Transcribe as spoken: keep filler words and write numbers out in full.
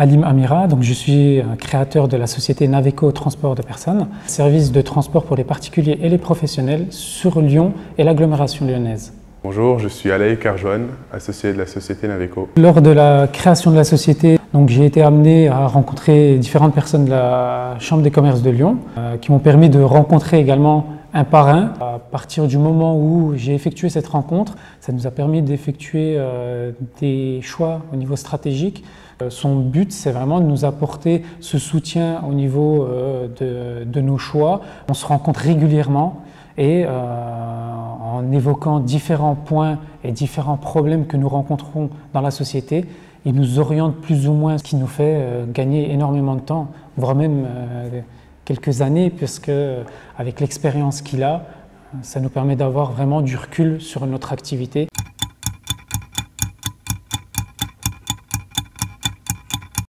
Halim Amira, donc je suis créateur de la société Naveco Transport de personnes, service de transport pour les particuliers et les professionnels sur Lyon et l'agglomération lyonnaise. Bonjour, je suis Alaï Karjouane, associé de la société Naveco. Lors de la création de la société, donc j'ai été amené à rencontrer différentes personnes de la Chambre des commerces de Lyon euh, qui m'ont permis de rencontrer également un par un. À partir du moment où j'ai effectué cette rencontre, ça nous a permis d'effectuer euh, des choix au niveau stratégique. Euh, son but, c'est vraiment de nous apporter ce soutien au niveau euh, de, de nos choix. On se rencontre régulièrement et euh, en évoquant différents points et différents problèmes que nous rencontrons dans la société, il nous oriente plus ou moins, ce qui nous fait euh, gagner énormément de temps, voire même euh, quelques années, puisque avec l'expérience qu'il a, ça nous permet d'avoir vraiment du recul sur notre activité.